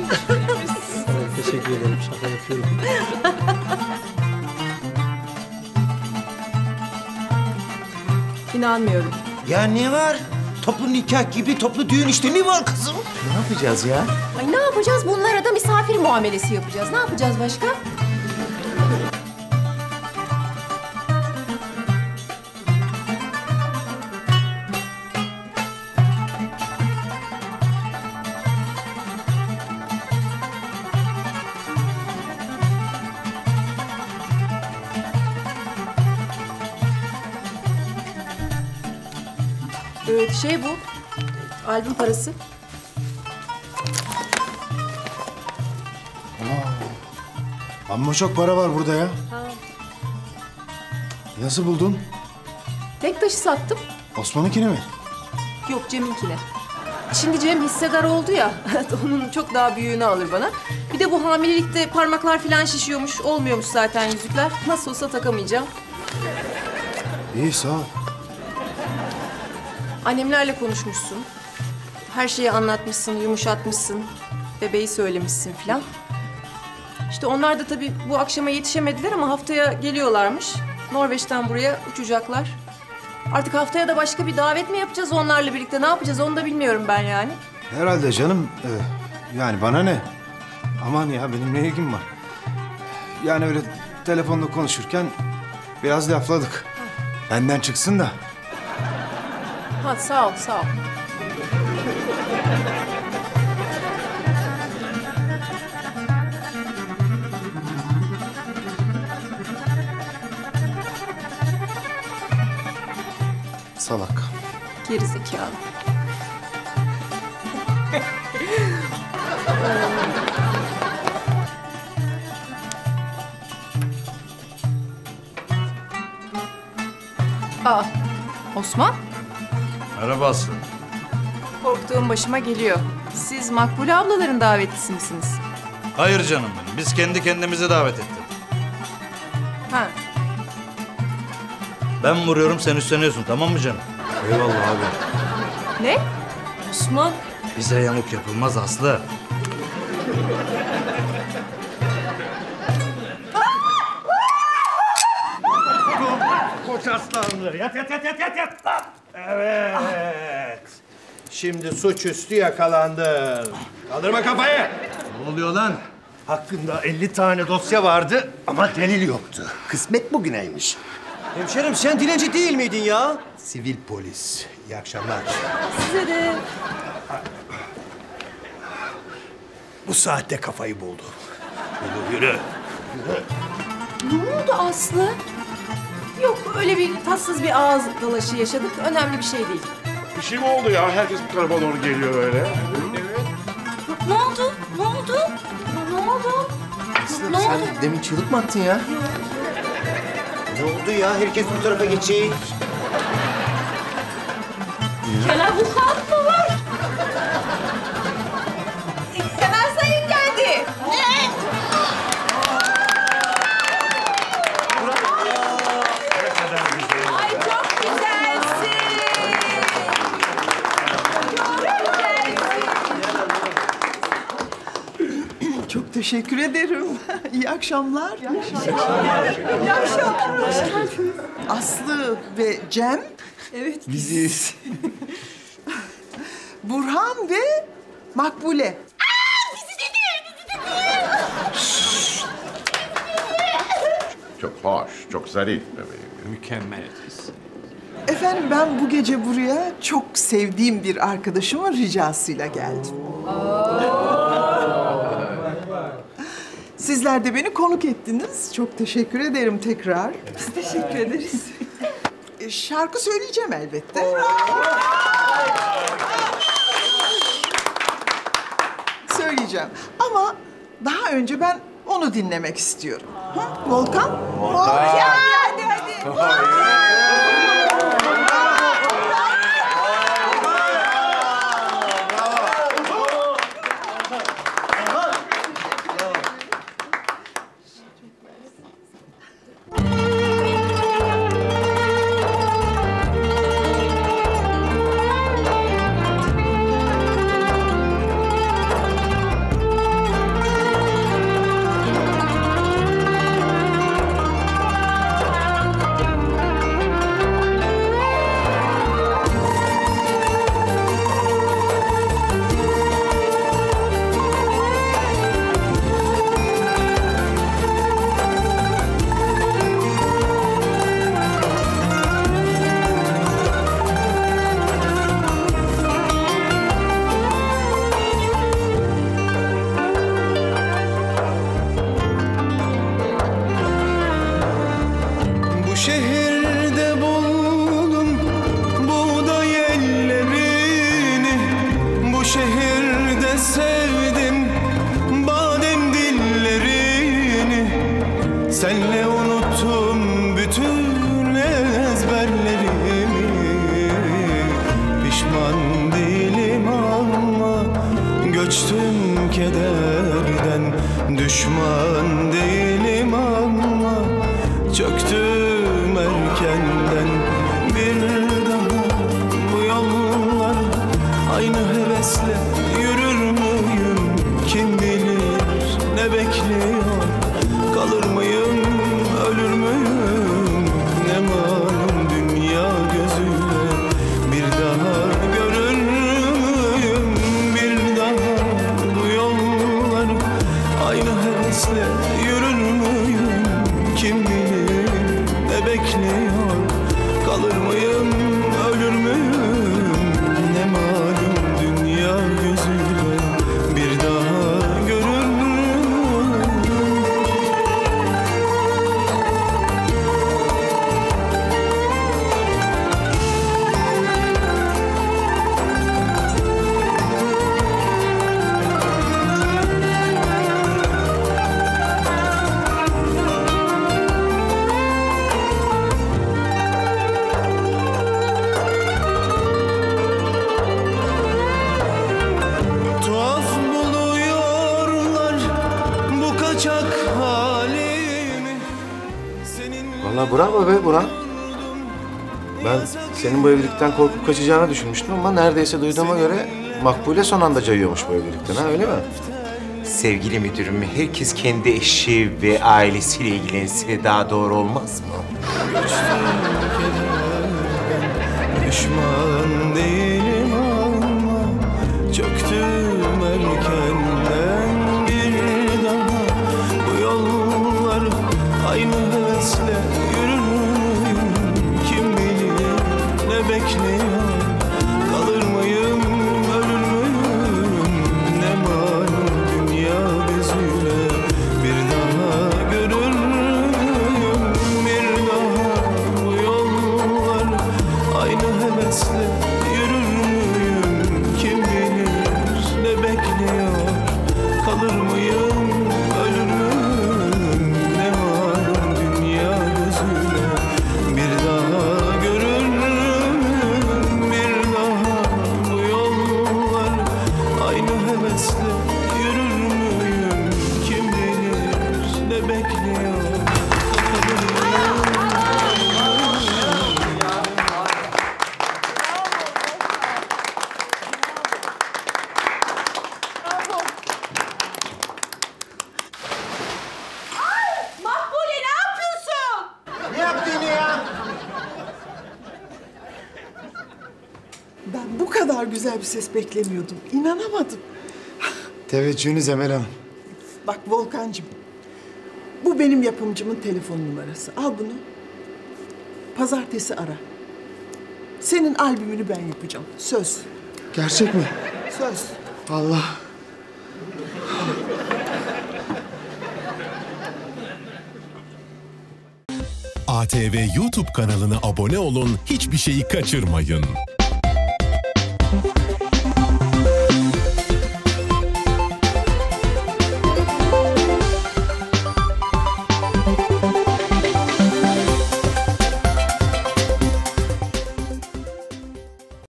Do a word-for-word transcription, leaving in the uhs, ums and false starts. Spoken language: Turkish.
Teşekkür ederim. Şaka yapıyorum. İnanmıyorum. Ya ne var? Toplu nikah gibi toplu düğün işte ne var kızım? Ne yapacağız ya? Ay ne yapacağız? Bunlara da misafir muamelesi yapacağız. Ne yapacağız başka? Ee, şey bu, albüm parası. Amma çok para var burada ya. Ha. Nasıl buldun? Bektaş'ı sattım. Osman'ınkini mi? Yok, Cem'inkine. Şimdi Cem hissedar oldu ya, onun çok daha büyüğünü alır bana. Bir de bu hamilelikte parmaklar falan şişiyormuş, olmuyormuş zaten yüzükler. Nasıl olsa takamayacağım. İyi, sağ ol. Annemlerle konuşmuşsun. Her şeyi anlatmışsın, yumuşatmışsın. Bebeği söylemişsin falan. İşte onlar da tabii bu akşama yetişemediler ama haftaya geliyorlarmış. Norveç'ten buraya uçacaklar. Artık haftaya da başka bir davet mi yapacağız onlarla birlikte? Ne yapacağız onu da bilmiyorum ben yani. Herhalde canım. Ee, yani bana ne? Aman ya, benim ne ilgim var? Yani öyle telefonla konuşurken biraz lafladık. Benden çıksın da. Ha sağ ol, sağ ol. Salak. Gerizekalı. Aa, Osman? Merhaba Aslı. Korktuğum başıma geliyor. Siz Makbule ablaların davetlisi misiniz? Hayır canım benim. Biz kendi kendimizi davet ettik. Ha. Ben vuruyorum, sen üstleniyorsun. Tamam mı canım? Eyvallah abi. Ne? Osman? Bize yamuk yapılmaz Aslı. Koç aslanları. Yat yat yat yat yat yat. Evet. Şimdi suçüstü yakalandın. Kaldırma kafayı. Ne oluyor lan? Hakkında elli tane dosya vardı ama delil yoktu. Kısmet bugüneymiş. Hemşerim sen dilenci değil miydin ya? Sivil polis. İyi akşamlar. Size de. Bu saatte kafayı buldu. Yürü, yürü. Yürü. Ne oldu Aslı? Yok öyle bir tatsız bir ağız dalaşı yaşadık. Önemli bir şey değil. Bir şey mi oldu ya? Herkes bu tarafa doğru geliyor öyle. Ne oldu? Ne oldu? Ne oldu? Aslı Ne sen oldu? demin çığlık mı attın ya? Ne oldu ya? Herkes bu tarafa geçecek. Kenan vukuat mı var? Kenan Sayın geldi. Ne? Ay çok güzelsin. Çok Çok teşekkür ederim. İyi akşamlar. İyi akşamlar. İyi akşamlar. Aslı ve Cem. Evet. Biziz. Burhan ve Makbule. Aa, bizi dedi, bizi dedi. Çok hoş, çok zarif bebeğim. Mükemmel. Efendim ben bu gece buraya çok sevdiğim bir arkadaşımın ricasıyla geldim. Sizler de beni konuk ettiniz. Çok teşekkür ederim tekrar. Biz teşekkür ederiz. E, Şarkı söyleyeceğim elbette. Söyleyeceğim. Ama daha önce ben onu dinlemek istiyorum. Ha? Volkan? Volkan. Hadi hadi hadi. Senle unuttum bütün ezberlerimi. Pişman değilim ama göçtüm kederden. Düşman değilim ama çöktüm erkenden. Bir daha bu yollar aynı hevesle yürür müyüm? Kim bilir ne bekliyor? Kalır mıyım, ölür müyüm? Ne malum dünya gözüyle bir daha görür müyüm? Bir daha bu yollar aynı hevesle yürür müyüm? Kim bilir ne bekliyor? Kalır mıyım, ölür müyüm? Ne malum dünya gözüyle bir daha görür müyüm? Tuhaf buluyorlar bu kaçak halimi. Senin Vallahi bravo be Burhan. Ben senin bu evlilikten korkup kaçacağını düşünmüştüm ama neredeyse duyduğuma göre Makbule son anda cayıyormuş bu evlilikten, ha öyle mi? Sevgili müdürüm, herkes kendi eşi ve ailesiyle ilgilense daha doğru olmaz mı? düşman değilim ama çöktüm erkenden. Bir daha bu yollar aynı hevesle yürür müyüm? Kim bilir ne bekliyor? Kalır mıyım, ölür müyüm? Ne malum dünya gözüyle bir daha görür müyüm? Bir daha bu yollar aynı hevesle yürür müyüm? Kim bilir ne bekliyor? Kalır mıyım, ölür müyüm? Ne malum dünya gözüyle bir daha görür müyüm? Bir daha bu yollar aynı hevesle yürür müyüm? Kim bilir ne bekliyor? Kalır mıyım? Makbule ne yapıyorsun? Ne yaptın yine ya? Ben bu kadar güzel bir ses beklemiyordum. İnanamadım. Teveccühünüz Emel Hanım. Bak Volkancığım, bu benim yapımcımın telefon numarası. Al bunu. Pazartesi ara. Senin albümünü ben yapacağım. Söz. Gerçek mi? Söz. Allah. A T V YouTube kanalına abone olun, hiçbir şeyi kaçırmayın.